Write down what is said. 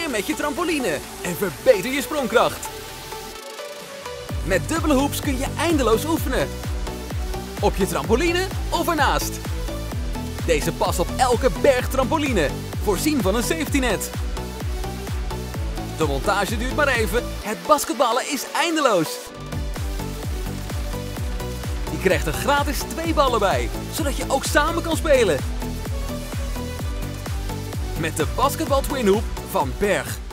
meer met je trampoline en verbeter je sprongkracht. Met dubbele hoops kun je eindeloos oefenen. Op je trampoline of ernaast. Deze past op elke berg trampoline, voorzien van een safety net. De montage duurt maar even, het basketballen is eindeloos. Je krijgt er gratis 2 ballen bij, zodat je ook samen kan spelen. Met de Basketbal Twin Hoop van Berg.